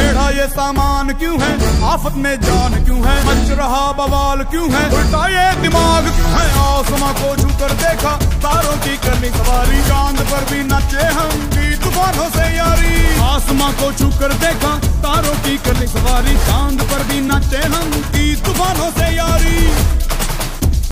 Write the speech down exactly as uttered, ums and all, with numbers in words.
टेढ़ा ये सामान क्यों है, आफत में जान क्यों है, मच रहा बवाल क्यों है, उल्टा ये दिमाग क्यों है। आसमां को छू कर देखा, तारों की करनी सवारी, चांद पर भी नाचे हम की तूफानों से यारी। आसमां को छू कर देखा, तारों की करनी सवारी, चांद पर भी नाचे हम की तूफानों से यारी।